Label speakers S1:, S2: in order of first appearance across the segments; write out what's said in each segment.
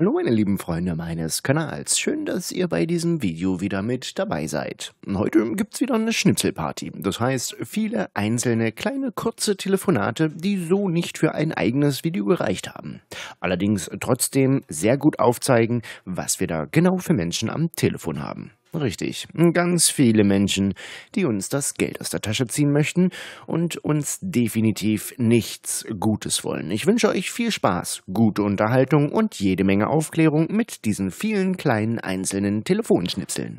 S1: Hallo meine lieben Freunde meines Kanals, schön, dass ihr bei diesem Video wieder mit dabei seid. Heute gibt's wieder eine Schnipselparty, das heißt viele einzelne kleine kurze Telefonate, die so nicht für ein eigenes Video gereicht haben. Allerdings trotzdem sehr gut aufzeigen, was wir da genau für Menschen am Telefon haben. Richtig, ganz viele Menschen, die uns das Geld aus der Tasche ziehen möchten und uns definitiv nichts Gutes wollen. Ich wünsche euch viel Spaß, gute Unterhaltung und jede Menge Aufklärung mit diesen vielen kleinen einzelnen Telefonschnipseln.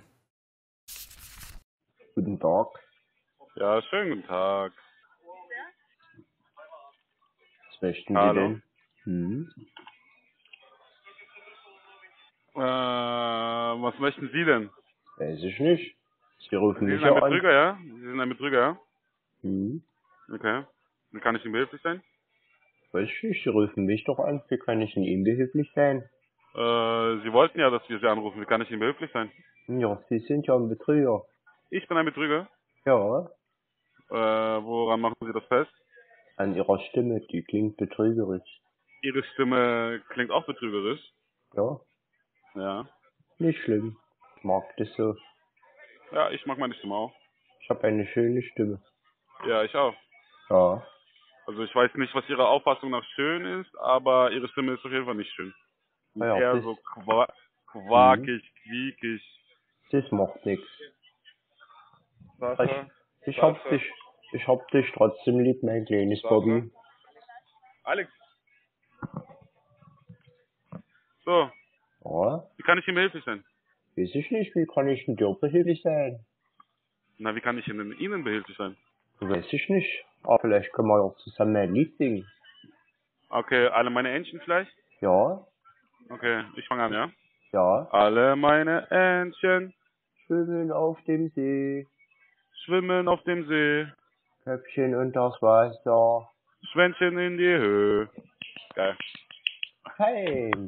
S2: Guten Tag.
S3: Ja, schönen guten Tag.
S2: Was möchten Sie
S3: Hallo.
S2: denn?
S3: Was möchten Sie denn?
S2: Weiß ich nicht. Sie rufen
S3: Sie
S2: mich
S3: sind ein
S2: ja an.
S3: Betrüger, ja? Sie sind ein Betrüger, ja?
S2: Hm.
S3: Okay. Wie kann ich Ihnen behilflich sein?
S2: Weiß ich nicht, Sie rufen mich doch an. Wie kann ich Ihnen behilflich sein?
S3: Sie wollten ja, dass wir Sie anrufen. Wie kann ich Ihnen behilflich sein?
S2: Ja, Sie sind ja ein Betrüger.
S3: Ich bin ein Betrüger.
S2: Ja,
S3: Woran machen Sie das fest?
S2: an Ihrer Stimme, die klingt betrügerisch.
S3: Ihre Stimme klingt auch betrügerisch.
S2: Ja,
S3: Ja.
S2: nicht schlimm. Ich mag das so.
S3: Ja, ich mag meine Stimme auch.
S2: Ich habe eine schöne Stimme.
S3: Ja, ich auch.
S2: Ja,
S3: Also ich weiß nicht, was Ihre Auffassung nach schön ist, aber Ihre Stimme ist auf jeden Fall nicht schön. Die ist
S2: naja,
S3: eher
S2: das,
S3: so quakig, quiekig.
S2: das macht nichts.
S3: Sascha,
S2: Ich hab dich trotzdem lieb, mein kleines Bobby.
S3: Alex. So,
S2: Ja,
S3: wie kann ich Ihnen behilflich sein?
S2: weiß ich nicht, wie kann ich denn dir behilflich sein?
S3: Na, wie kann ich Ihnen behilflich sein?
S2: Weiß ich nicht. Aber vielleicht können wir ja auch zusammen ein Lied singen.
S3: Okay, alle meine Entchen vielleicht?
S2: Ja,
S3: Okay, ich fange an, ja?
S2: ja.
S3: Alle meine Entchen
S2: Schwimmen auf dem See,
S3: schwimmen auf dem See,
S2: Köpfchen unters Wasser.
S3: Schwänzchen in die Höhe. Geil.
S2: Fein.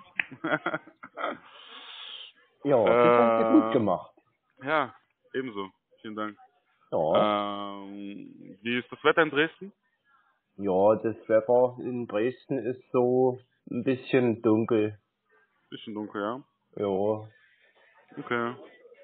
S2: Ja, das hast du gut gemacht.
S3: Ja, ebenso. Vielen Dank.
S2: Ja.
S3: Wie ist das Wetter in Dresden?
S2: Ja, das Wetter in Dresden ist so ein bisschen dunkel.
S3: Bisschen dunkel, ja?
S2: Ja.
S3: Okay.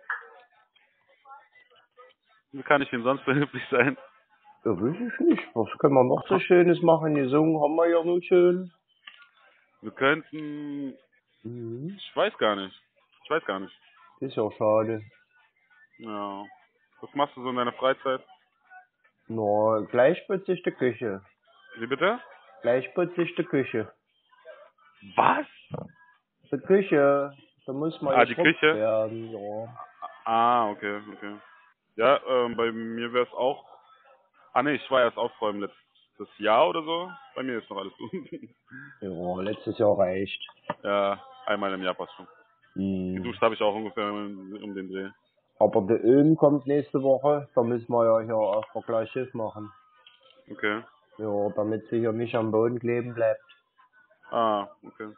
S3: Wie kann ich Ihnen sonst behilflich sein?
S2: Ja, weiß ich nicht. Was können wir noch so Schönes machen? Gesungen haben wir ja nun schön.
S3: Wir könnten... Ich weiß gar nicht. Ich weiß gar nicht.
S2: Das ist ja schade.
S3: Ja. Was machst du so in deiner Freizeit?
S2: Na, gleich putze ich die Küche.
S3: Wie bitte?
S2: Gleich putze ich die Küche.
S3: Was?
S2: Die Küche, da muss man
S3: Die
S2: geschrubbt
S3: Küche?
S2: werden, ja.
S3: Okay, okay. Ja, bei mir wäre es auch... nee, ich war erst aufräumen letztes Jahr oder so. Bei mir ist noch alles gut.
S2: Ja, letztes Jahr reicht.
S3: Ja, einmal im Jahr passt schon. Geduscht habe ich auch ungefähr um den Dreh.
S2: Aber der Öl kommt nächste Woche, da müssen wir ja hier auch gleich Schiff machen.
S3: Okay.
S2: Ja, damit sie hier nicht am Boden kleben bleibt.
S3: Okay.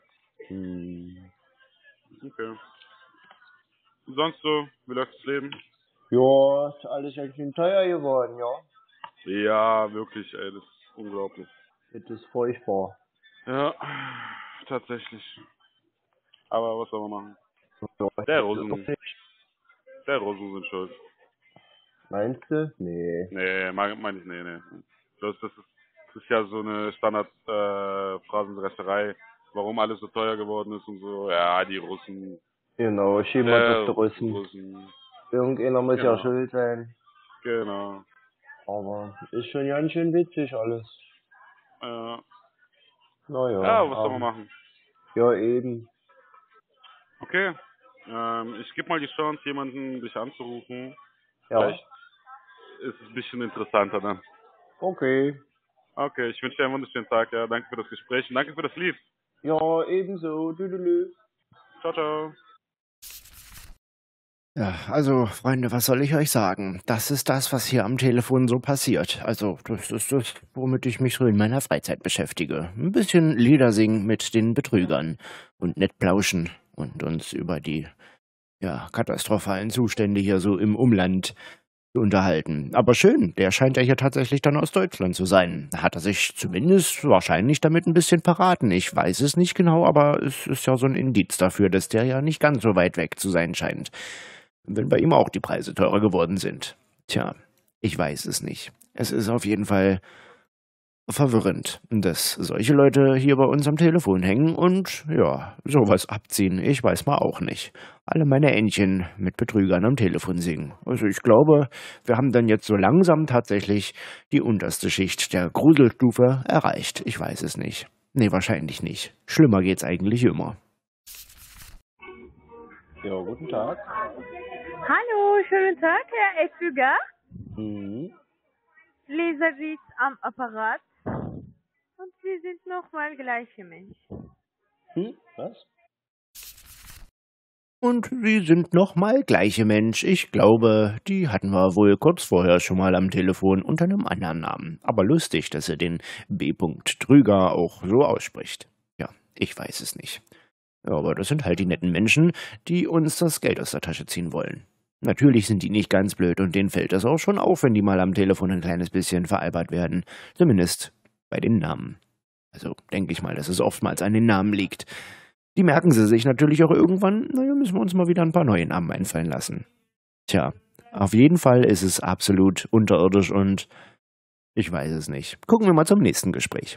S3: Okay. Und sonst so, wie läuft das Leben?
S2: Ja, ist alles ein bisschen teuer geworden, ja.
S3: Ja, wirklich, ey, das ist unglaublich.
S2: Das ist furchtbar.
S3: Ja, tatsächlich. Aber was soll man machen?
S2: Ja,
S3: Der
S2: das ist
S3: Rosen,
S2: doch nicht.
S3: der Rosen sind schuld.
S2: Meinst du? Nee.
S3: Nee, meine ich, nee. Das ist ja so eine Phrasenresserei, warum alles so teuer geworden ist und so. Ja, die Russen.
S2: Genau, schieben wir das die Russen.
S3: Russen.
S2: Irgendeiner muss ja
S3: Genau.
S2: schuld sein.
S3: Genau.
S2: Aber ist schon ganz schön witzig alles. Naja.
S3: Ja, was soll man machen?
S2: Ja, eben.
S3: Okay. Ich gebe mal die Chance, jemanden dich anzurufen.
S2: Ja.
S3: Vielleicht ist es ein bisschen interessanter dann.
S2: Okay.
S3: Okay, ich wünsche dir einen wunderschönen Tag. Ja, danke für das Gespräch und danke für das Lied.
S2: Ja, ebenso. Tüdelü.
S3: Ciao, ciao.
S1: Ja, also Freunde, was soll ich euch sagen? Das ist das, was hier am Telefon so passiert. Also das ist das, womit ich mich so in meiner Freizeit beschäftige. Ein bisschen Lieder singen mit den Betrügern und nett plauschen und uns über die katastrophalen Zustände hier so im Umland unterhalten. Aber schön, der scheint ja hier tatsächlich dann aus Deutschland zu sein. Hat er sich zumindest wahrscheinlich damit ein bisschen verraten. Ich weiß es nicht genau, aber es ist ja so ein Indiz dafür, dass der ja nicht ganz so weit weg zu sein scheint. Wenn bei ihm auch die Preise teurer geworden sind. Tja, ich weiß es nicht. Es ist auf jeden Fall verwirrend, dass solche Leute hier bei uns am Telefon hängen und, ja, sowas abziehen. Ich weiß mal auch nicht. Alle meine Entchen mit Betrügern am Telefon singen. Also ich glaube, wir haben dann jetzt so langsam tatsächlich die unterste Schicht der Gruselstufe erreicht. Ich weiß es nicht. Nee, wahrscheinlich nicht. Schlimmer geht's eigentlich immer.
S2: Ja, guten Tag.
S4: Hallo, schönen Tag, Herr Etfüger.
S2: Mhm.
S4: Leserwies am Apparat. Und Sie sind nochmal gleiche Mensch.
S2: Was?
S1: Und Sie sind nochmal gleiche Mensch. Ich glaube, die hatten wir wohl kurz vorher schon mal am Telefon unter einem anderen Namen. Aber lustig, dass er den B. Trüger auch so ausspricht. Ja, ich weiß es nicht. Ja, aber das sind halt die netten Menschen, die uns das Geld aus der Tasche ziehen wollen. Natürlich sind die nicht ganz blöd und denen fällt das auch schon auf, wenn die mal am Telefon ein kleines bisschen veralbert werden. Zumindest bei den Namen. Also denke ich mal, dass es oftmals an den Namen liegt. Die merken sie sich natürlich auch irgendwann, naja, müssen wir uns mal wieder ein paar neue Namen einfallen lassen. Tja, auf jeden Fall ist es absolut unterirdisch und ich weiß es nicht. Gucken wir mal zum nächsten Gespräch.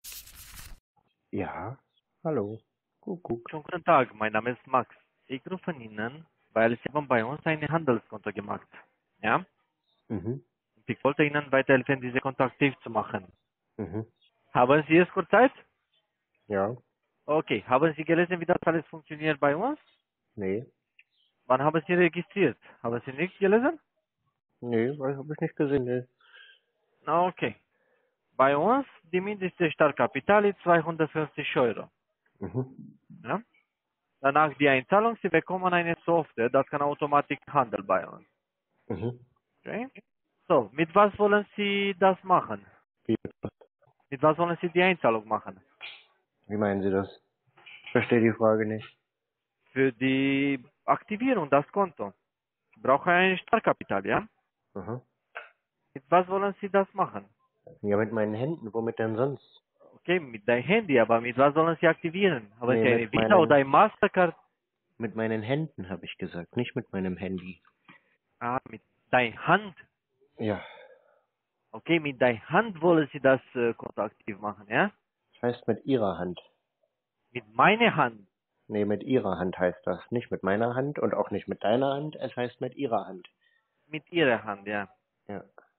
S2: Ja, hallo. Kuckuck.
S5: Schönen guten Tag, mein Name ist Max. Ich rufe Ihnen, weil Sie haben bei uns ein Handelskonto gemacht. Ja?
S2: Mhm.
S5: Und ich wollte Ihnen weiterhelfen, diese Konto aktiv zu machen.
S2: Mhm.
S5: Haben Sie es kurz Zeit?
S2: Ja.
S5: Okay. Haben Sie gelesen, wie das alles funktioniert bei uns?
S2: Nee.
S5: Wann haben Sie registriert? Haben Sie nicht gelesen?
S2: Nee, habe ich nicht gesehen. Nee.
S5: Okay. Bei uns, die mindeste Startkapital ist 250 Euro.
S2: Mhm.
S5: Ja? Danach die Einzahlung, Sie bekommen eine Software, das kann automatisch handeln bei uns.
S2: Mhm.
S5: Okay? So, mit was wollen Sie das machen?
S2: Wie,
S5: Mit was wollen Sie die Einzahlung machen?
S2: wie meinen Sie das? Ich verstehe die Frage nicht.
S5: Für die Aktivierung das Konto. Ich brauche ein Startkapital, ja?
S2: Aha.
S5: Mit was wollen Sie das machen?
S2: Ja, mit meinen Händen. Womit denn sonst?
S5: Okay, mit deinem Handy, aber mit was sollen Sie aktivieren? Haben
S2: Nee,
S5: Sie eine
S2: mit
S5: Visa
S2: meinen-
S5: oder ein Mastercard?
S2: Mit meinen Händen, habe ich gesagt. Nicht mit meinem Handy.
S5: Ah, mit deiner Hand.
S2: Ja.
S5: Okay, mit deiner Hand wollen Sie das Konto aktiv machen, ja?
S2: Das heißt mit Ihrer Hand.
S5: Mit meiner Hand.
S2: Nee, mit Ihrer Hand heißt das. Nicht mit meiner Hand und auch nicht mit deiner Hand. Es heißt mit Ihrer Hand.
S5: Mit Ihrer Hand, ja.
S2: Ja.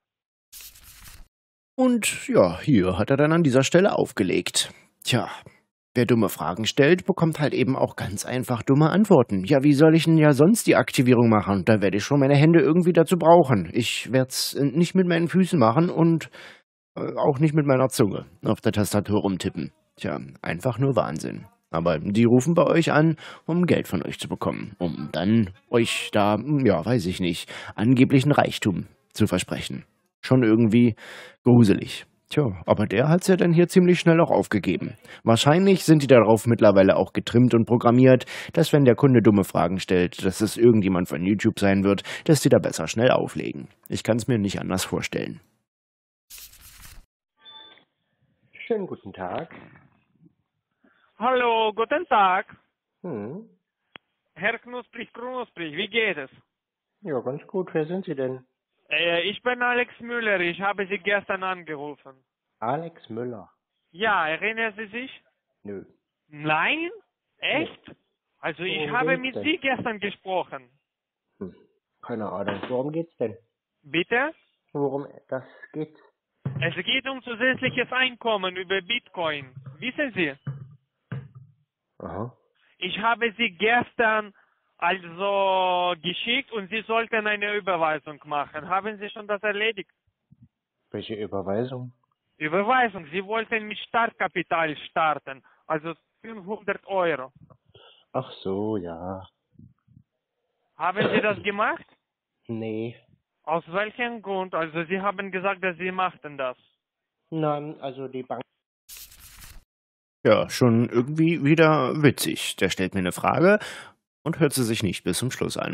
S1: Und ja, hier hat er dann an dieser Stelle aufgelegt. Tja, wer dumme Fragen stellt, bekommt halt eben auch ganz einfach dumme Antworten. Ja, wie soll ich denn ja sonst die Aktivierung machen? Da werde ich schon meine Hände irgendwie dazu brauchen. Ich werde es nicht mit meinen Füßen machen und auch nicht mit meiner Zunge auf der Tastatur rumtippen. Tja, einfach nur Wahnsinn. Aber die rufen bei euch an, um Geld von euch zu bekommen, um dann euch da, ja, weiß ich nicht, angeblichen Reichtum zu versprechen. Schon irgendwie gruselig. Tja, aber der hat's ja dann hier ziemlich schnell auch aufgegeben. Wahrscheinlich sind die darauf mittlerweile auch getrimmt und programmiert, dass wenn der Kunde dumme Fragen stellt, dass es irgendjemand von YouTube sein wird, dass die da besser schnell auflegen. Ich kann's mir nicht anders vorstellen.
S2: Schönen guten Tag.
S6: Hallo, guten Tag.
S2: Hm.
S6: Herr Knusprig, wie geht es?
S2: Ja, ganz gut. Wer sind Sie denn?
S6: Ich bin Alex Müller, ich habe Sie gestern angerufen.
S2: Alex Müller.
S6: Ja, erinnern Sie sich?
S2: Nö.
S6: Nein? Echt? Also ich
S2: Worum
S6: habe
S2: geht's
S6: mit
S2: denn?
S6: Sie gestern gesprochen.
S2: Keine Ahnung. Worum geht's denn?
S6: Bitte?
S2: Worum das geht?
S6: Es geht um zusätzliches Einkommen über Bitcoin. Wissen Sie?
S2: Aha.
S6: Ich habe Sie gestern also geschickt und Sie sollten eine Überweisung machen. Haben Sie schon das erledigt?
S2: Welche Überweisung?
S6: Überweisung. Sie wollten mit Startkapital starten, also 500 Euro.
S2: Ach so, ja.
S6: Haben Sie das gemacht?
S2: Nee.
S6: Aus welchem Grund? Also Sie haben gesagt, dass Sie machten das.
S2: Nein, also die Bank.
S1: Ja, schon irgendwie wieder witzig. Der stellt mir eine Frage und hört sie sich nicht bis zum Schluss an.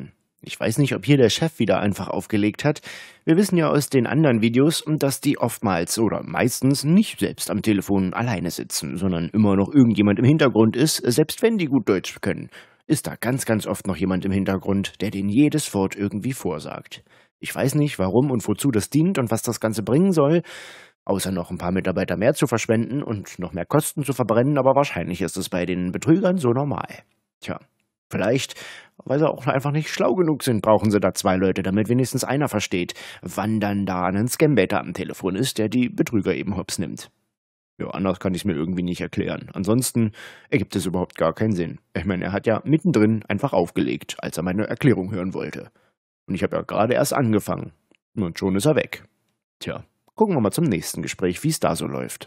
S1: Ich weiß nicht, ob hier der Chef wieder einfach aufgelegt hat. Wir wissen ja aus den anderen Videos, dass die oftmals oder meistens nicht selbst am Telefon alleine sitzen, sondern immer noch irgendjemand im Hintergrund ist, selbst wenn die gut Deutsch können. Ist da ganz, ganz oft noch jemand im Hintergrund, der denen jedes Wort irgendwie vorsagt. Ich weiß nicht, warum und wozu das dient und was das Ganze bringen soll, außer noch ein paar Mitarbeiter mehr zu verschwenden und noch mehr Kosten zu verbrennen, aber wahrscheinlich ist es bei den Betrügern so normal. Tja. Vielleicht, weil sie auch einfach nicht schlau genug sind, brauchen sie da 2 Leute, damit wenigstens einer versteht, wann dann da ein Scambaiter am Telefon ist, der die Betrüger eben hops nimmt. Ja, anders kann ich es mir irgendwie nicht erklären. Ansonsten ergibt es überhaupt gar keinen Sinn. Ich meine, er hat ja mittendrin einfach aufgelegt, als er meine Erklärung hören wollte. Und ich habe ja gerade erst angefangen. Und schon ist er weg. Tja, gucken wir mal zum nächsten Gespräch, wie es da so läuft.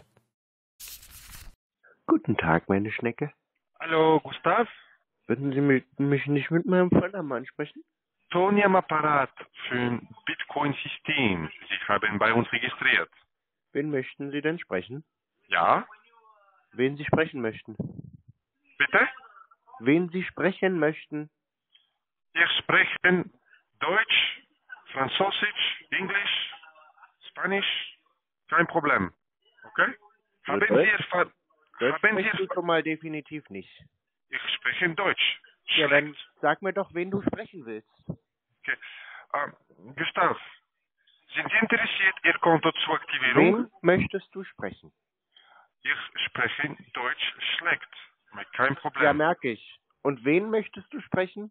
S2: Guten Tag, meine Schnecke.
S6: Hallo, Gustav?
S2: Würden Sie mich nicht mit meinem Vornamen ansprechen?
S7: Toni am Apparat für ein Bitcoin-System. Sie haben bei uns registriert.
S2: Wen möchten Sie denn sprechen?
S7: Ja?
S2: Wen Sie sprechen möchten?
S7: Bitte?
S2: Wen Sie sprechen möchten?
S7: Wir sprechen Deutsch, Französisch, Englisch, Spanisch. Kein Problem. Okay? Haben
S2: Deutsch?
S7: Sie erfahren?
S2: Deutsch sprechen Sie schon mal definitiv nicht.
S7: Ich spreche Deutsch.
S2: Ja, dann sag mir doch, wen du sprechen willst.
S7: Okay. Gustav, sind Sie interessiert, Ihr Konto zu aktivieren?
S2: Wen möchtest du sprechen?
S7: Ich spreche Deutsch schlecht. Kein Problem.
S2: Ja, merke ich. Und wen möchtest du sprechen?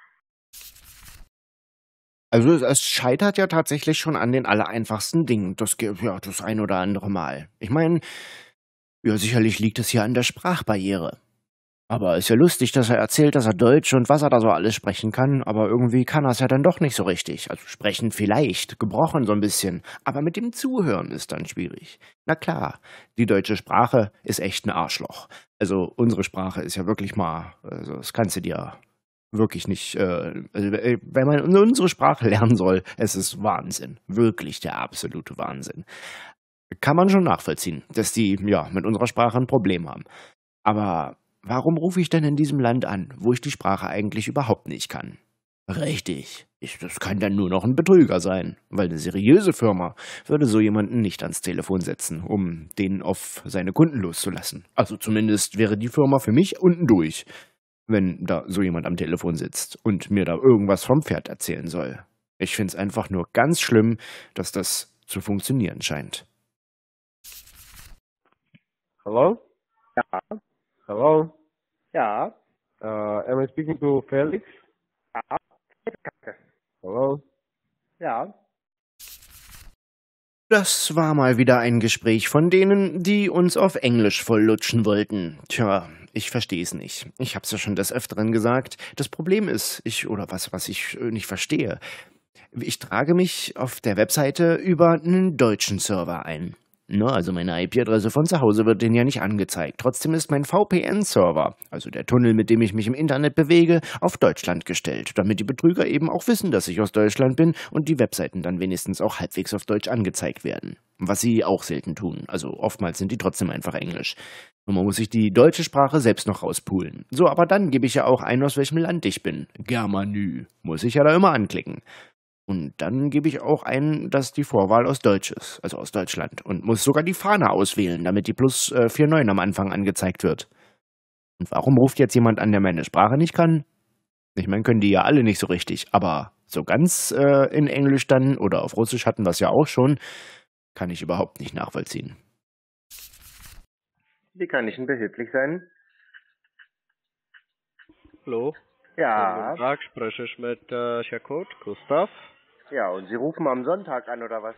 S1: Also es scheitert ja tatsächlich schon an den allereinfachsten Dingen. Das ein oder andere Mal. Ich meine, ja, sicherlich liegt es ja an der Sprachbarriere. Aber ist ja lustig, dass er erzählt, dass er Deutsch und was er da so alles sprechen kann, aber irgendwie kann er es ja dann doch nicht so richtig. Also sprechen vielleicht, gebrochen so ein bisschen, aber mit dem Zuhören ist dann schwierig. Na klar, die deutsche Sprache ist echt ein Arschloch. Also unsere Sprache ist ja wirklich mal, also das kannst du dir wirklich nicht, wenn man unsere Sprache lernen soll, es ist Wahnsinn. Wirklich der absolute Wahnsinn. Kann man schon nachvollziehen, dass die, ja, mit unserer Sprache ein Problem haben. Aber warum rufe ich denn in diesem Land an, wo ich die Sprache eigentlich überhaupt nicht kann? Richtig, das kann dann nur noch ein Betrüger sein, weil eine seriöse Firma würde so jemanden nicht ans Telefon setzen, um den auf seine Kunden loszulassen. Also zumindest wäre die Firma für mich unten durch, wenn da so jemand am Telefon sitzt und mir da irgendwas vom Pferd erzählen soll. Ich finde es einfach nur ganz schlimm, dass das zu funktionieren scheint.
S2: Hello? Ja. Hello? Ja. Am I speaking to Felix? Ja. Hello? Ja.
S1: Das war mal wieder ein Gespräch von denen, die uns auf Englisch volllutschen wollten. Tja, ich verstehe es nicht. Ich hab's ja schon des Öfteren gesagt. Das Problem ist, was ich nicht verstehe. Ich trage mich auf der Webseite über einen deutschen Server ein. Also meine IP-Adresse von zu Hause wird denen ja nicht angezeigt. Trotzdem ist mein VPN-Server, also der Tunnel, mit dem ich mich im Internet bewege, auf Deutschland gestellt, damit die Betrüger eben auch wissen, dass ich aus Deutschland bin und die Webseiten dann wenigstens auch halbwegs auf Deutsch angezeigt werden. Was sie auch selten tun. Also oftmals sind die trotzdem einfach Englisch. Und man muss sich die deutsche Sprache selbst noch rauspulen. So, aber dann gebe ich ja auch ein, aus welchem Land ich bin. Germanü. Muss ich ja da immer anklicken. Und dann gebe ich auch ein, dass die Vorwahl aus Deutsch ist, also aus Deutschland. Und muss sogar die Fahne auswählen, damit die plus 49 am Anfang angezeigt wird. Und warum ruft jetzt jemand an, der meine Sprache nicht kann? Ich meine, können die ja alle nicht so richtig. Aber so ganz in Englisch dann, oder auf Russisch hatten wir es ja auch schon, kann ich überhaupt nicht nachvollziehen.
S2: Wie kann ich denn behilflich sein?
S8: Hallo.
S2: Ja.
S8: Guten Tag, spreche ich mit Chakot, Gustav.
S2: Ja, und Sie rufen am Sonntag an, oder was?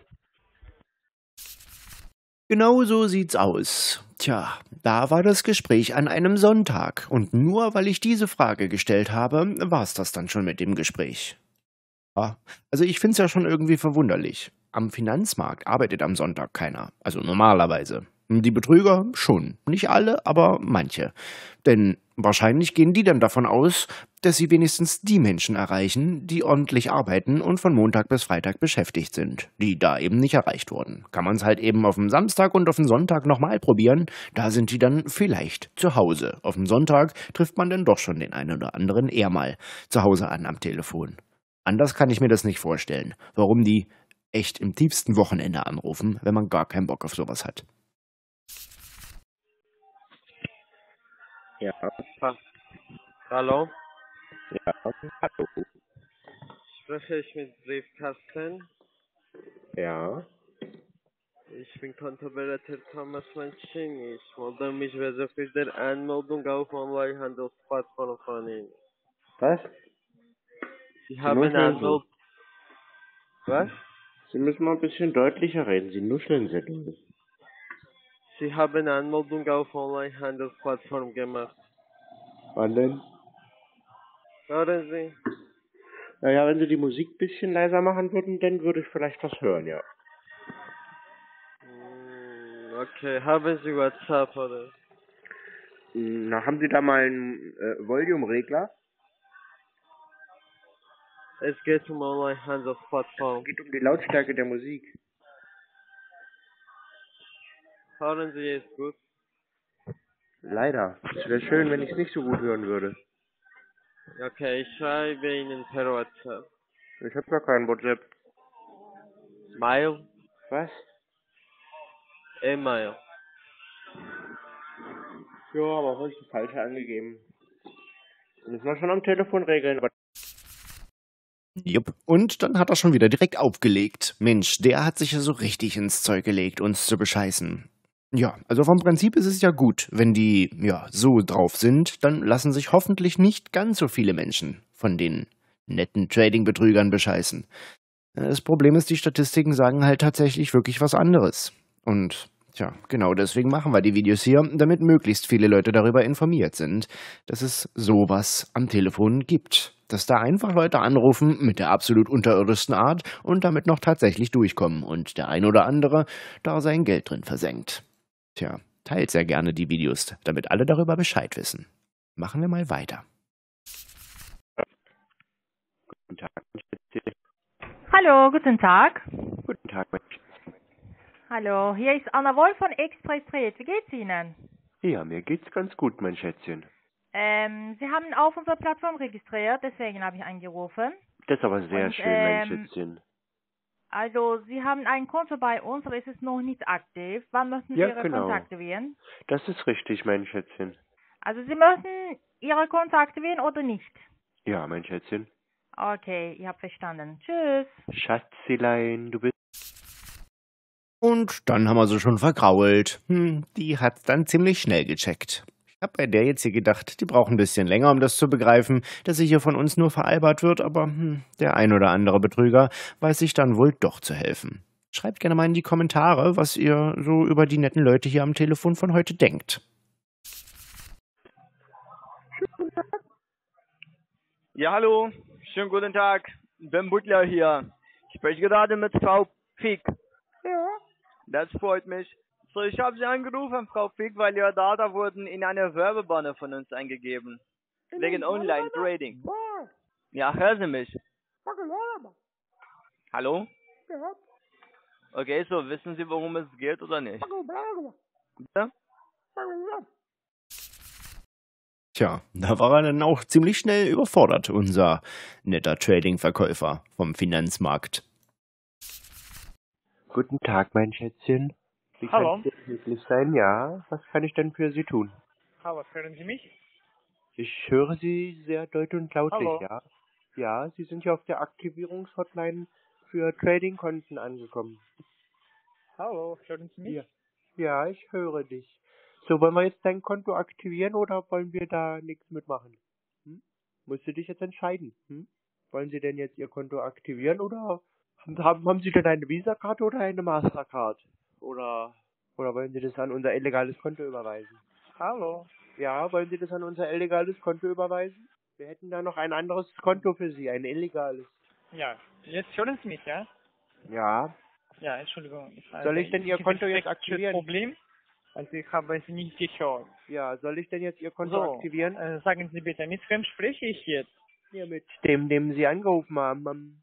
S1: Genau so sieht's aus. Tja, da war das Gespräch an einem Sonntag. Und nur weil ich diese Frage gestellt habe, war's das dann schon mit dem Gespräch. Ja, also ich find's ja schon irgendwie verwunderlich. Am Finanzmarkt arbeitet am Sonntag keiner. Also normalerweise. Die Betrüger schon. Nicht alle, aber manche. Denn wahrscheinlich gehen die dann davon aus, dass sie wenigstens die Menschen erreichen, die ordentlich arbeiten und von Montag bis Freitag beschäftigt sind, die da eben nicht erreicht wurden. Kann man es halt eben auf dem Samstag und auf dem Sonntag nochmal probieren, da sind die dann vielleicht zu Hause. Auf dem Sonntag trifft man dann doch schon den einen oder anderen eher mal zu Hause an am Telefon. Anders kann ich mir das nicht vorstellen, warum die echt im tiefsten Wochenende anrufen, wenn man gar keinen Bock auf sowas hat.
S8: Ja,
S5: Hallo?
S8: ja, hallo.
S5: Spreche ich mit Briefkasten?
S8: Ja,
S5: Ich bin Kontoberater Thomas Mancini. Ich wollte mich bezüglich der Anmeldung auf Online-Handelsplattform von Ihnen.
S8: was?
S5: Sie haben
S8: nuscheln
S5: Anmeldung... Was?
S8: Sie müssen mal ein bisschen deutlicher reden. Sie nuscheln sehr doll.
S5: Sie haben Anmeldung auf Online-Handelsplattform gemacht.
S8: Wann denn?
S5: Hören Sie?
S8: Naja, wenn Sie die Musik ein bisschen leiser machen würden, dann würde ich vielleicht was hören, ja.
S5: Okay, haben Sie WhatsApp oder?
S8: Na, haben Sie da mal einen Volume-Regler?
S5: Es geht um Online-Handelsplattform.
S8: Es geht um die Lautstärke der Musik.
S5: Hören Sie jetzt gut?
S8: Leider. Es wäre schön, wenn ich es nicht so gut hören würde.
S5: Okay, ich schreibe Ihnen per WhatsApp.
S8: Ich habe gar keinen WhatsApp.
S5: Mail?
S8: Was?
S5: E-Mail.
S8: Ja, aber habe ich das Falsche angegeben. Müssen wir schon am Telefon regeln. Aber
S1: Jupp. Und dann hat er schon wieder direkt aufgelegt. Mensch, der hat sich ja so richtig ins Zeug gelegt, uns zu bescheißen. Ja, also vom Prinzip ist es ja gut, wenn die, ja, so drauf sind, dann lassen sich hoffentlich nicht ganz so viele Menschen von den netten Trading-Betrügern bescheißen. Das Problem ist, die Statistiken sagen halt tatsächlich wirklich was anderes. Und tja, genau deswegen machen wir die Videos hier, damit möglichst viele Leute darüber informiert sind, dass es sowas am Telefon gibt. Dass da einfach Leute anrufen mit der absolut unterirdischsten Art und damit noch tatsächlich durchkommen und der ein oder andere da sein Geld drin versenkt. Tja, teilt sehr gerne die Videos, damit alle darüber Bescheid wissen. Machen wir mal weiter.
S8: guten Tag, Mensch.
S4: Hallo, guten Tag.
S8: Guten Tag, Mensch.
S4: Hallo, hier ist Anna Wolf von Express Trade. Wie geht's Ihnen?
S8: Ja, mir geht's ganz gut, mein Schätzchen.
S4: Sie haben auf unserer Plattform registriert, deswegen habe ich angerufen.
S8: Das ist aber sehr
S4: Und,
S8: schön, mein Schätzchen.
S4: Also, Sie haben ein Konto bei uns, aber es ist noch nicht aktiv. Wann möchten Sie
S8: Ja,
S4: Ihre
S8: genau.
S4: Konto aktivieren?
S8: Das ist richtig, mein Schätzchen.
S4: Also, Sie möchten Ihre Konto aktivieren oder nicht?
S8: Ja, mein Schätzchen.
S4: Okay, ich habe verstanden. Tschüss.
S8: Schatzilein, du bist...
S1: Und dann haben wir sie schon vergrault. Die hat dann ziemlich schnell gecheckt. Ich habe bei der jetzt hier gedacht, die braucht ein bisschen länger, um das zu begreifen, dass sie hier von uns nur veralbert wird, aber der ein oder andere Betrüger weiß sich dann wohl doch zu helfen. Schreibt gerne mal in die Kommentare, was ihr so über die netten Leute hier am Telefon von heute denkt.
S9: Ja, hallo. Schönen guten Tag. Ben Butler hier. Ich spreche gerade mit Frau Fick. Ja. Das freut mich. So, ich habe Sie angerufen, Frau Fick, weil Ihre Daten wurden in eine Werbebanner von uns eingegeben. Wegen Online-Trading. Ja, hören Sie mich. Hallo? Ja. Okay, so, wissen Sie, worum es geht oder nicht? Bitte?
S1: Tja, da war er dann auch ziemlich schnell überfordert, unser netter Trading-Verkäufer vom Finanzmarkt.
S8: Guten Tag, mein Schätzchen. Wie
S6: Hallo.
S8: kann ich dir behilflich sein? Ja, was kann ich denn für Sie tun?
S6: Hallo, hören Sie mich?
S8: Ich höre Sie sehr deutlich und lautlich,
S6: Hallo.
S8: ja. Ja, Sie sind ja auf der Aktivierungshotline für Trading-Konten angekommen.
S6: Hallo, hören Sie mich?
S8: Ja. Ja, ich höre dich. So, wollen wir jetzt dein Konto aktivieren oder wollen wir da nichts mitmachen? Musst du dich jetzt entscheiden? Wollen Sie denn jetzt Ihr Konto aktivieren oder haben Sie denn eine Visa-Karte oder eine Mastercard? Oder wollen Sie das an unser illegales Konto überweisen?
S6: Hallo.
S8: Ja, wollen Sie das an unser illegales Konto überweisen? Wir hätten da noch ein anderes Konto für Sie, ein illegales.
S6: Ja, jetzt hören Sie mich, ja?
S8: Ja.
S6: Ja, Entschuldigung.
S8: Soll ich denn Ihr Konto jetzt aktivieren?
S6: Problem? Also ich habe Sie nicht gehört.
S8: Ja, soll ich denn jetzt Ihr Konto aktivieren?
S6: Sagen Sie bitte, mit wem spreche ich jetzt?
S8: Ja, mit dem Sie angerufen haben.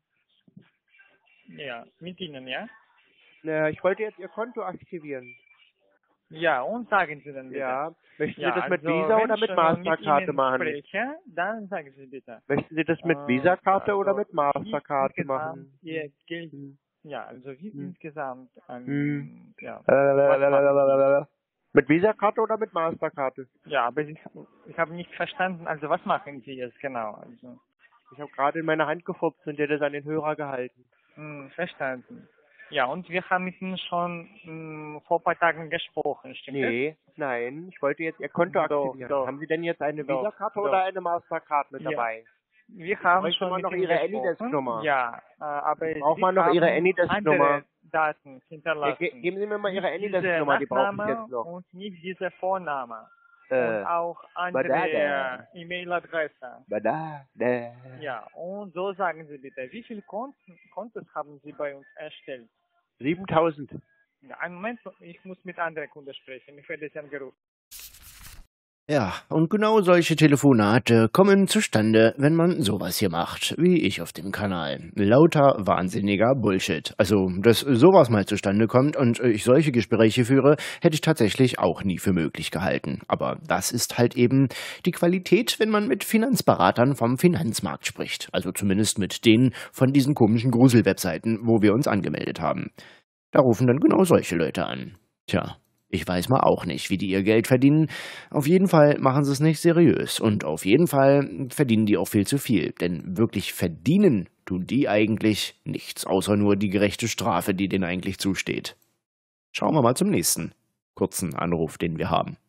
S6: Ja, mit Ihnen, ja?
S8: Ich wollte jetzt Ihr Konto aktivieren.
S6: Ja, und sagen Sie dann bitte.
S8: Ja. Möchten Sie
S6: Ja,
S8: das mit
S6: also,
S8: Visa
S6: wenn
S8: oder
S6: ich
S8: mit
S6: schon
S8: Masterkarte
S6: mit Ihnen
S8: machen?
S6: spreche, dann sagen Sie bitte.
S8: Möchten Sie das mit Visa-Karte oder
S6: Also,
S8: mit Masterkarte
S6: wie insgesamt
S8: machen?
S6: Ihr Geld,
S8: Hm.
S6: ja, also wie
S8: Hm.
S6: insgesamt, ja, was machen
S8: Lalalala. Mit Visa-Karte oder mit Masterkarte?
S6: Sie? Ja, aber ich habe nicht verstanden, also was machen Sie jetzt genau? Also,
S8: Ich habe gerade in meine Hand gefupft und dir das an den Hörer gehalten.
S6: verstanden. Ja, und wir haben mit Ihnen schon vor ein paar Tagen gesprochen, stimmt das?
S8: Nee, nein, ich wollte jetzt Ihr Konto
S6: Doch,
S8: aktivieren.
S6: doch.
S8: Haben Sie denn jetzt eine
S6: Doch,
S8: Visa-Karte
S6: doch.
S8: oder eine Mastercard mit
S6: Ja.
S8: dabei?
S6: Wir haben
S8: bräuchte
S6: schon
S8: mal
S6: mit
S8: noch
S6: Ihnen
S8: Ihre
S6: gesprochen.
S8: Anydesk-Nummer.
S6: Ja, aber
S8: Braucht
S6: Sie
S8: man noch Ihre
S6: haben
S8: Anydesk-Nummer?
S6: andere Daten
S8: Ja,
S6: hinterlassen.
S8: geben Sie mir mal Ihre
S6: Nicht
S8: Anydesk-Nummer, die
S6: diese
S8: brauche ich
S6: Nachname
S8: jetzt noch.
S6: und nicht diese Vorname. Und auch andere
S8: Badada.
S6: E-Mail-Adresse.
S8: Badada.
S6: Ja, und so sagen Sie bitte, wie viele Kontos haben Sie bei uns erstellt?
S8: 7000.
S6: Ja, einen Moment, ich muss mit anderen Kunden sprechen. Ich werde Sie angerufen.
S1: Ja, und genau solche Telefonate kommen zustande, wenn man sowas hier macht, wie ich auf dem Kanal. Lauter wahnsinniger Bullshit. Also, dass sowas mal zustande kommt und ich solche Gespräche führe, hätte ich tatsächlich auch nie für möglich gehalten. Aber das ist halt eben die Qualität, wenn man mit Finanzberatern vom Finanzmarkt spricht. Also zumindest mit denen von diesen komischen Grusel-Webseiten, wo wir uns angemeldet haben. Da rufen dann genau solche Leute an. Tja. Ich weiß mal auch nicht, wie die ihr Geld verdienen. Auf jeden Fall machen sie es nicht seriös. Und auf jeden Fall verdienen die auch viel zu viel. Denn wirklich verdienen tun die eigentlich nichts, außer nur die gerechte Strafe, die denen eigentlich zusteht. Schauen wir mal zum nächsten kurzen Anruf, den wir haben.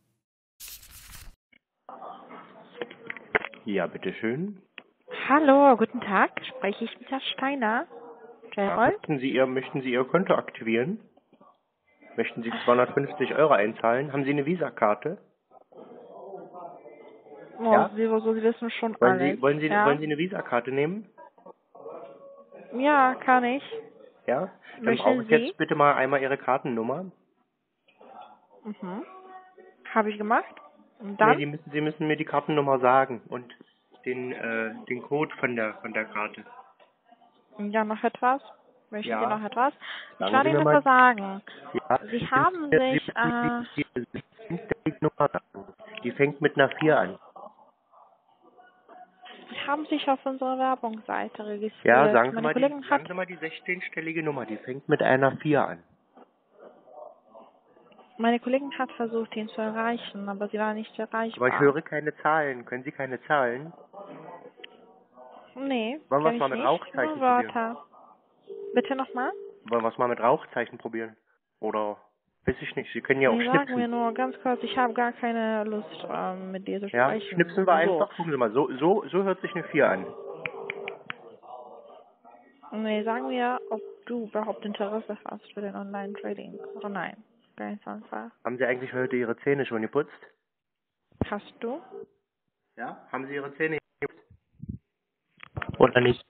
S8: Ja, bitteschön.
S10: Hallo, guten Tag. Spreche ich mit Herrn Steiner? Gerald?
S8: Möchten Sie Ihr Konto aktivieren? Möchten Sie 250 € einzahlen? Haben Sie eine Visa-Karte?
S10: Oh,
S8: Ja?
S10: Sie wissen schon
S8: Wollen
S10: alles.
S8: Sie, wollen Sie,
S10: ja?
S8: wollen Sie eine Visa-Karte nehmen?
S10: Ja, kann ich.
S8: Ja? Dann
S10: Möchten
S8: brauche ich
S10: Sie?
S8: jetzt bitte mal einmal Ihre Kartennummer.
S10: Mhm. Habe ich gemacht. Und dann?
S8: Nee, Sie müssen mir die Kartennummer sagen und den Code von der Karte.
S10: Ja, noch etwas? Möchten
S8: Ja.
S10: Sie noch etwas? Ich
S8: Sagen
S10: werde
S8: Sie mir
S10: Ihnen
S8: mal-
S10: etwas sagen.
S8: Ja.
S10: Sie haben sich,
S8: Die Nummer sagen. Die fängt mit einer 4 an.
S10: Sie haben sich auf unserer Werbungsseite registriert.
S8: Ja, sagen Sie
S10: Meine
S8: mal
S10: Kollegin
S8: die 16-stellige Nummer. Die fängt mit einer 4 an.
S10: Meine Kollegin hat versucht, ihn zu erreichen, aber sie war nicht erreichbar.
S8: Aber ich höre keine Zahlen. Können Sie keine Zahlen?
S10: Nee,
S8: Wollen wir
S10: kenn
S8: es mal
S10: ich
S8: mit
S10: nicht.
S8: Rauchzeichen
S10: Nur
S8: probieren?
S10: Wörter. Bitte nochmal?
S8: Wollen wir es mal mit Rauchzeichen probieren? Oder, weiß ich nicht, Sie können ja auch
S10: Nee, sagen
S8: schnipsen.
S10: wir nur ganz kurz, ich habe gar keine Lust, mit dir zu
S8: Ja,
S10: sprechen.
S8: schnipsen wir
S10: So.
S8: einfach. Gucken Sie mal, so hört sich eine 4 an.
S10: Nee, sagen wir, ob du überhaupt Interesse hast für den Online-Trading oder nein. Ganz einfach.
S8: Haben Sie eigentlich heute Ihre Zähne schon geputzt?
S10: Hast du?
S8: Ja? Haben Sie Ihre Zähne geputzt? Oder nicht?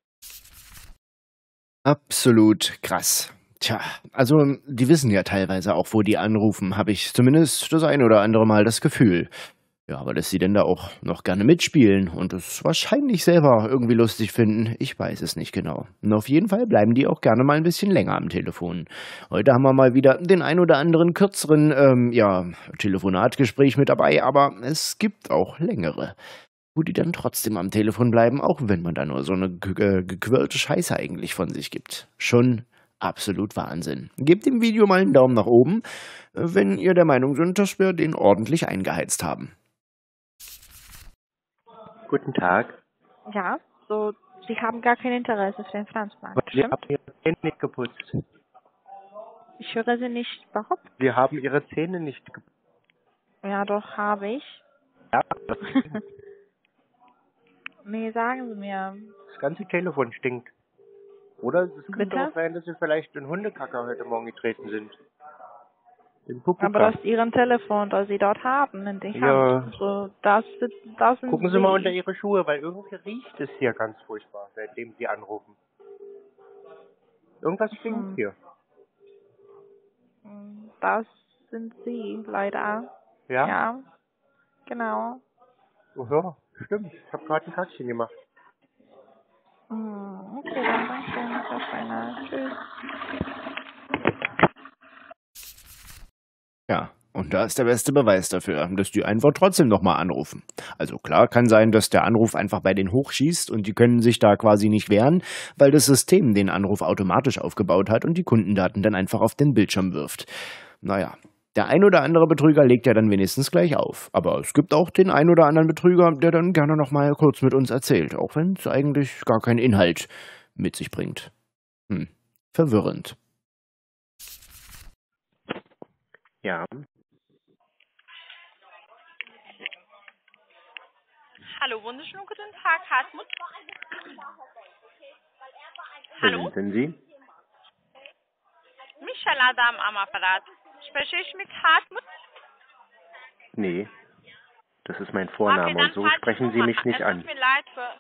S1: Absolut krass. Tja, also die wissen ja teilweise auch, wo die anrufen, habe ich zumindest das ein oder andere Mal das Gefühl. Ja, aber dass sie denn da auch noch gerne mitspielen und es wahrscheinlich selber irgendwie lustig finden, ich weiß es nicht genau. Und auf jeden Fall bleiben die auch gerne mal ein bisschen länger am Telefon. Heute haben wir mal wieder den ein oder anderen kürzeren, Telefonatgespräch mit dabei, aber es gibt auch längere, wo die dann trotzdem am Telefon bleiben, auch wenn man da nur so eine gequirlte Scheiße eigentlich von sich gibt. Schon absolut Wahnsinn. Gebt dem Video mal einen Daumen nach oben, wenn ihr der Meinung seid, dass wir den ordentlich eingeheizt haben.
S8: Guten Tag.
S10: Ja, so, sie haben gar kein Interesse für den Finanzmarkt,
S8: Sie
S10: stimmt?
S8: haben Ihre Zähne nicht geputzt.
S10: Ich höre sie nicht überhaupt.
S8: Sie haben Ihre Zähne nicht geputzt.
S10: Ja, doch, habe ich.
S8: Ja,
S10: Nee, sagen Sie mir.
S8: das ganze Telefon stinkt. Oder es könnte
S10: Bitte?
S8: auch sein, dass Sie vielleicht in Hundekacker heute Morgen getreten sind. In Pupuka.
S10: Aber das ist Ihren Telefon, das Sie dort haben, in die Hand.
S8: Ja.
S10: So, das sind
S8: Gucken Sie mal unter Ihre Schuhe, weil irgendwie riecht es hier ganz furchtbar, seitdem Sie anrufen. Irgendwas stinkt hier.
S10: Das sind Sie, leider.
S8: Ja?
S10: Ja, genau.
S8: Oh ja, stimmt. Ich habe gerade ein Kackchen gemacht.
S10: Okay, dann danke, Herr Steiner. Tschüss.
S1: Ja, Und da ist der beste Beweis dafür, dass die einfach trotzdem nochmal anrufen. Also klar kann sein, dass der Anruf einfach bei denen hochschießt und die können sich da quasi nicht wehren, weil das System den Anruf automatisch aufgebaut hat und die Kundendaten dann einfach auf den Bildschirm wirft. Naja, der ein oder andere Betrüger legt ja dann wenigstens gleich auf. Aber es gibt auch den ein oder anderen Betrüger, der dann gerne nochmal kurz mit uns erzählt, auch wenn es eigentlich gar keinen Inhalt mit sich bringt. Verwirrend.
S8: Ja.
S11: Hallo, wunderschönen guten Tag, Hartmut. Hallo?
S8: Wer sind Sie?
S11: Michelle Adam am Apparat. Spreche ich mit Hartmut?
S8: Nee, das ist mein Vorname
S11: Okay,
S8: und so sprechen Sie mich nicht an.
S11: Es tut mir leid für...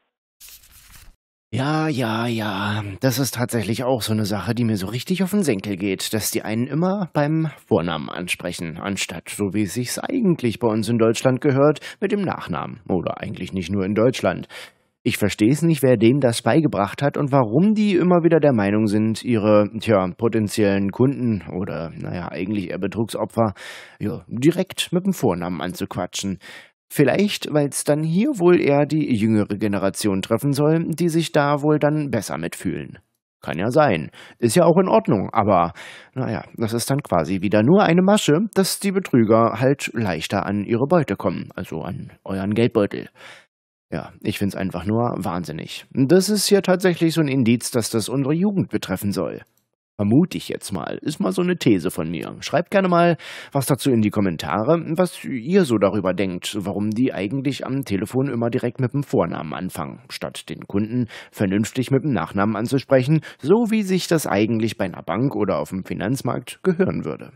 S1: Ja, das ist tatsächlich auch so eine Sache, die mir so richtig auf den Senkel geht, dass die einen immer beim Vornamen ansprechen, anstatt, so wie es sich eigentlich bei uns in Deutschland gehört, mit dem Nachnamen. Oder eigentlich nicht nur in Deutschland. Ich verstehe es nicht, wer denen das beigebracht hat und warum die immer wieder der Meinung sind, ihre, potenziellen Kunden oder, eigentlich eher Betrugsopfer, direkt mit dem Vornamen anzuquatschen. Vielleicht, weil es dann hier wohl eher die jüngere Generation treffen soll, die sich da wohl dann besser mitfühlen. Kann ja sein. Ist ja auch in Ordnung, aber das ist dann quasi wieder nur eine Masche, dass die Betrüger halt leichter an ihre Beute kommen, also an euren Geldbeutel. Ja, ich find's einfach nur wahnsinnig. Das ist ja tatsächlich so ein Indiz, dass das unsere Jugend betreffen soll. Vermute ich jetzt mal. Ist mal so eine These von mir. Schreibt gerne mal was dazu in die Kommentare, was ihr so darüber denkt, warum die eigentlich am Telefon immer direkt mit dem Vornamen anfangen, statt den Kunden vernünftig mit dem Nachnamen anzusprechen, so wie sich das eigentlich bei einer Bank oder auf dem Finanzmarkt gehören würde.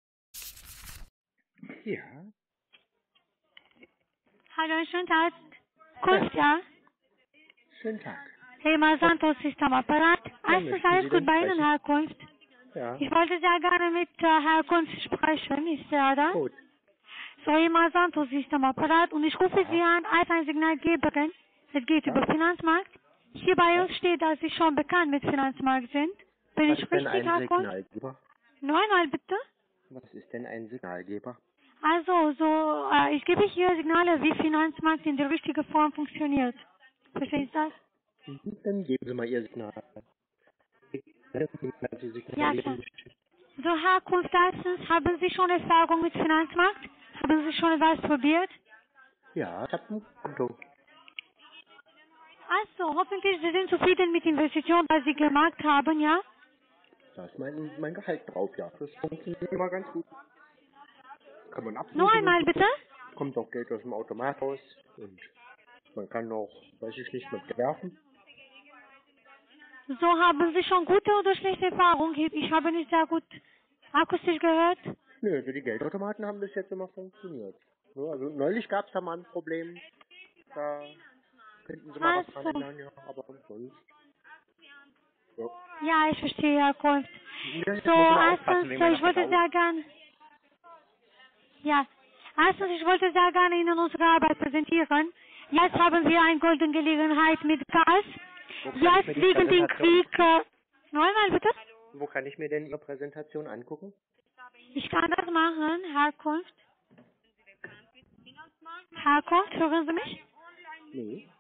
S8: Ja.
S12: Hallo, schönen Tag. Kunst, ja?
S8: Schönen Tag.
S12: Thema Santos ist am Apparat. Erstens alles gut bei Ihnen, Herr Kunst.
S8: Ja.
S12: Ich wollte sehr gerne mit Herr Kunst sprechen. Ist er da?
S8: Gut.
S12: So, Thema Santos ist am Apparat und ich rufe Sie an als ein Signalgeberin. Es geht über Finanzmarkt. Hier bei uns steht, dass Sie schon bekannt mit Finanzmarkt sind. Bin
S8: Was
S12: ich
S8: ist denn
S12: richtig,
S8: ein
S12: Herr Kunst?
S8: Signalgeber?
S12: Noch einmal bitte.
S8: Was ist denn ein Signalgeber?
S12: Also, ich gebe hier Signale, wie Finanzmarkt in der richtigen Form funktioniert. Verstehst du das?
S8: Dann geben Sie mal Ihr Signal.
S12: Ja, klar. So, Herr Kunst, erstens, haben Sie schon Erfahrung mit Finanzmarkt? Haben Sie schon was probiert?
S8: Ja, ich habe ein Konto.
S12: Also, hoffentlich Sie sind zufrieden mit Investitionen, die Sie gemacht haben, ja?
S8: Da ist mein Gehalt drauf, ja. Das funktioniert immer ganz gut. Kann man abrufen.
S12: Noch einmal bitte?
S8: Kommt auch Geld aus dem Automat raus. Und man kann auch, weiß ich nicht, mit werfen.
S12: So, haben Sie schon gute oder schlechte Erfahrungen? Ich habe nicht sehr gut akustisch gehört.
S8: Nö, also die Geldautomaten haben bis jetzt immer funktioniert. Ja, also neulich gab es da mal ein Problem. Da könnten Sie mal was dran ändern, ja. Aber sonst. Ja.
S12: Ja, ich verstehe, Herr Kunst.
S8: Ja,
S12: So, erstens, ich wollte sehr gerne... Ja, erstens, ich wollte sehr gerne Ihnen unsere Arbeit präsentieren. Jetzt haben wir eine goldene Gelegenheit mit Gas. Jetzt wegen dem Krieg... Noch einmal bitte?
S8: Wo kann ich mir denn Ihre Präsentation angucken?
S12: Ich kann das machen, Herr Kunst. Herr Kunst, hören Sie mich?
S8: Nee.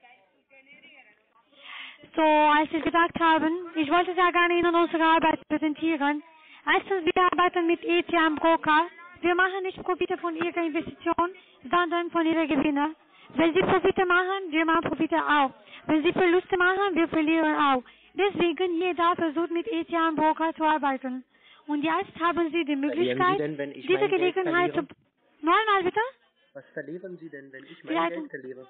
S12: So, als Sie gesagt haben, ich wollte sehr gerne Ihnen unsere Arbeit präsentieren. Erstens, wir arbeiten mit ETM Broker. Wir machen nicht Profite von Ihrer Investition, sondern von Ihren Gewinnen. Wenn Sie Profite machen, wir machen Profite auch. Wenn Sie Verluste machen, wir verlieren auch. Deswegen jeder versucht mit ETM Broker zu arbeiten. Und jetzt haben Sie die Möglichkeit, diese Gelegenheit zu... Noch einmal bitte?
S8: Was verlieren Sie denn, wenn ich mein Geld verliere?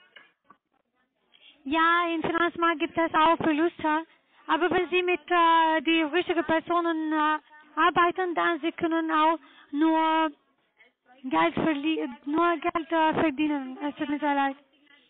S12: Ja, im Finanzmarkt gibt es auch Verluste. Aber wenn Sie mit die richtigen Personen arbeiten, dann Sie können auch nur Geld verdienen. Es tut mir sehr leid.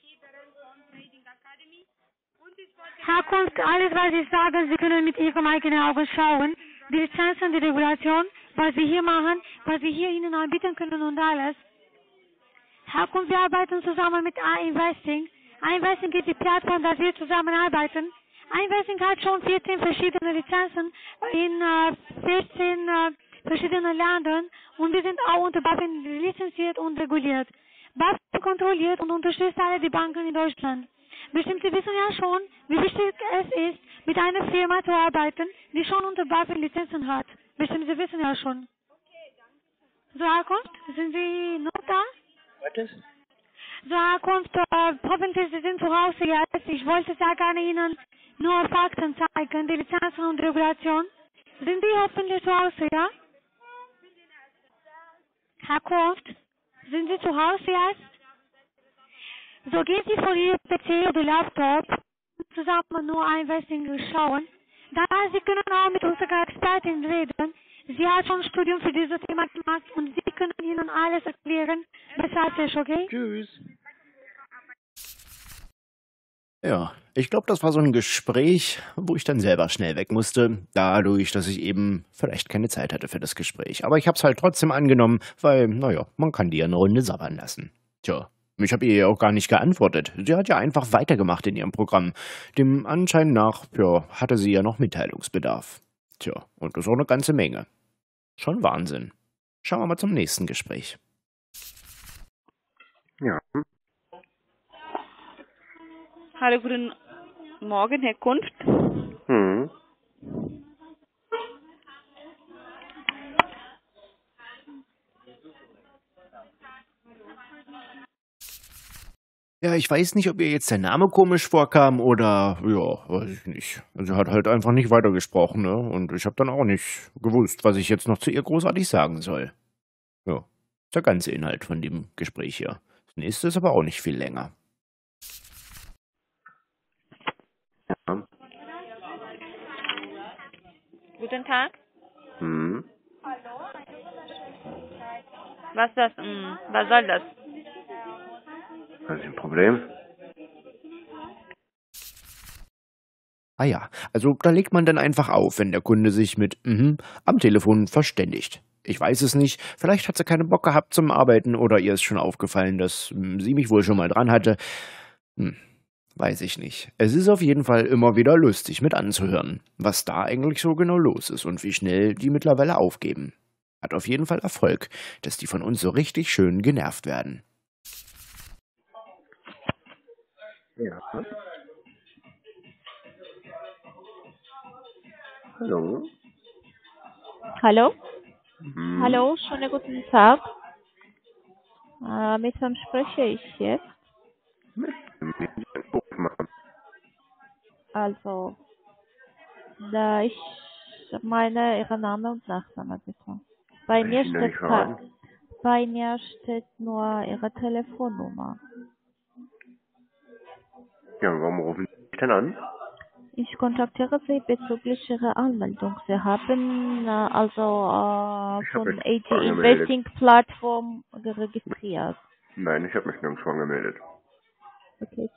S12: Herr Kunst, alles was Sie sagen, Sie können mit Ihren eigenen Augen schauen. Die Lizenzen, die Regulation, was Sie hier machen, was Sie hier Ihnen anbieten können und alles. Herr Kunst, wir arbeiten zusammen mit A-Investing. A-Investing ist die Plattform, dass wir zusammenarbeiten. A-Investing hat schon 14 verschiedene Lizenzen in 14 verschiedenen Ländern und wir sind auch unter BaFin lizenziert und reguliert. BaFin kontrolliert und unterstützt alle die Banken in Deutschland. Bestimmt Sie wissen ja schon, wie wichtig es ist, mit einer Firma zu arbeiten, die schon unter BaFin Lizenzen hat. Bestimmt Sie wissen ja schon. So, Herr Kunft, sind Sie noch da?
S8: Was?
S12: So, Herr Kunft, hoffentlich Sie sind zu Hause jetzt. Ich wollte sehr gerne Ihnen nur Fakten zeigen, die Lizenzen und Regulation. Sind Sie hoffentlich zu Hause, ja? Herr Kunft, sind Sie zu Hause jetzt? So gehen Sie vor Ihr PC oder Laptop zusammen nur ein bisschen schauen. Da Sie können auch mit unserer Expertin reden. Sie hat schon ein Studium für dieses Thema gemacht und Sie können Ihnen alles erklären. Besser ist, okay?
S8: Tschüss.
S1: Ja, ich glaube, das war so ein Gespräch, wo ich dann selber schnell weg musste, dadurch, dass ich eben vielleicht keine Zeit hatte für das Gespräch. Aber ich habe es halt trotzdem angenommen, weil, naja, man kann die ja eine Runde sabbern lassen. Tja, ich habe ihr ja auch gar nicht geantwortet. Sie hat ja einfach weitergemacht in ihrem Programm. Dem Anschein nach, ja, hatte sie ja noch Mitteilungsbedarf. Tja, und das ist auch eine ganze Menge. Schon Wahnsinn. Schauen wir mal zum nächsten Gespräch.
S13: Ja.
S14: Hallo, guten Morgen, Herr Kunft.
S13: Hm.
S1: Ja, ich weiß nicht, ob ihr jetzt der Name komisch vorkam oder, ja, weiß ich nicht. Sie hat halt einfach nicht weitergesprochen, ne? Und ich habe dann auch nicht gewusst, was ich jetzt noch zu ihr großartig sagen soll. Ja, ist der ganze Inhalt von dem Gespräch hier. Das nächste ist aber auch nicht viel länger.
S13: Ja.
S14: Guten Tag.
S13: Hm.
S14: Was das? Was soll das?
S13: Was ist ein Problem?
S1: Ah ja, also da legt man dann einfach auf, wenn der Kunde sich mit am Telefon verständigt. Ich weiß es nicht, vielleicht hat sie keinen Bock gehabt zum Arbeiten oder ihr ist schon aufgefallen, dass sie mich wohl schon mal dran hatte. Weiß ich nicht. Es ist auf jeden Fall immer wieder lustig mit anzuhören, was da eigentlich so genau los ist und wie schnell die mittlerweile aufgeben. Hat auf jeden Fall Erfolg, dass die von uns so richtig schön genervt werden.
S13: Ja. Hallo?
S15: Hallo?
S13: Hm.
S15: Hallo, schönen guten Tag. Mit wem spreche ich jetzt? Also, ich meine Ihren Namen und Nachname bitte. Bei mir steht nur Ihre Telefonnummer.
S13: Ja, warum rufen Sie mich denn an?
S15: Ich kontaktiere Sie bezüglich Ihrer Anmeldung. Sie haben von AG Investing Plattform registriert.
S13: Nein, ich habe mich nirgendwo angemeldet.
S15: Okay.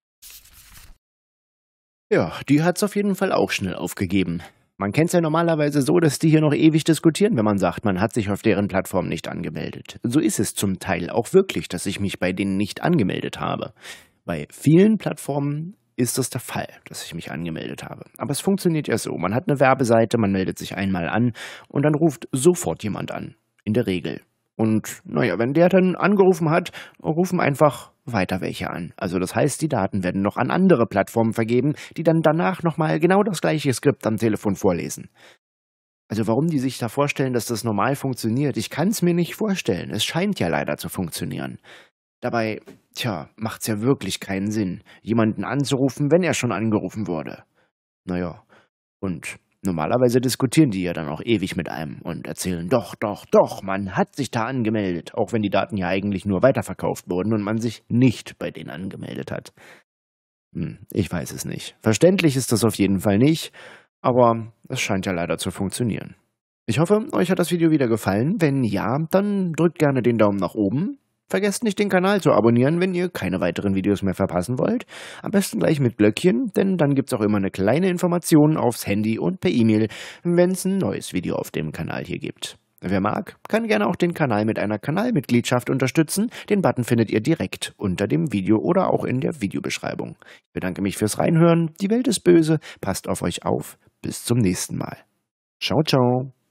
S1: Ja, die hat's auf jeden Fall auch schnell aufgegeben. Man kennt's ja normalerweise so, dass die hier noch ewig diskutieren, wenn man sagt, man hat sich auf deren Plattform nicht angemeldet. So ist es zum Teil auch wirklich, dass ich mich bei denen nicht angemeldet habe. Bei vielen Plattformen ist das der Fall, dass ich mich angemeldet habe. Aber es funktioniert ja so, man hat eine Werbeseite, man meldet sich einmal an und dann ruft sofort jemand an. In der Regel. Und naja, wenn der dann angerufen hat, rufen einfach weiter welche an. Also das heißt, die Daten werden noch an andere Plattformen vergeben, die dann danach nochmal genau das gleiche Skript am Telefon vorlesen. Also warum die sich da vorstellen, dass das normal funktioniert, ich kann es mir nicht vorstellen. Es scheint ja leider zu funktionieren. Dabei, macht's ja wirklich keinen Sinn, jemanden anzurufen, wenn er schon angerufen wurde. Naja, und normalerweise diskutieren die ja dann auch ewig mit einem und erzählen, doch, man hat sich da angemeldet, auch wenn die Daten ja eigentlich nur weiterverkauft wurden und man sich nicht bei denen angemeldet hat. Ich weiß es nicht. Verständlich ist das auf jeden Fall nicht, aber es scheint ja leider zu funktionieren. Ich hoffe, euch hat das Video wieder gefallen. Wenn ja, dann drückt gerne den Daumen nach oben. Vergesst nicht, den Kanal zu abonnieren, wenn ihr keine weiteren Videos mehr verpassen wollt. Am besten gleich mit Glöckchen, denn dann gibt's auch immer eine kleine Information aufs Handy und per E-Mail, wenn es ein neues Video auf dem Kanal hier gibt. Wer mag, kann gerne auch den Kanal mit einer Kanalmitgliedschaft unterstützen. Den Button findet ihr direkt unter dem Video oder auch in der Videobeschreibung. Ich bedanke mich fürs Reinhören. Die Welt ist böse. Passt auf euch auf. Bis zum nächsten Mal. Ciao, ciao.